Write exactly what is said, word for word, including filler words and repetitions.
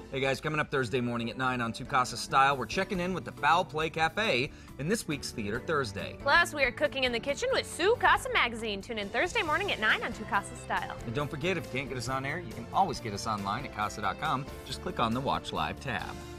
Hey guys, coming up Thursday morning at nine on Two Casa Style, we're checking in with the Foul Play Cafe in this week's Theater Thursday. Plus, we are cooking in the kitchen with Sue Casa Magazine. Tune in Thursday morning at nine on Two Casa Style. And don't forget, if you can't get us on air, you can always get us online at casa dot com. Just click on the Watch Live tab.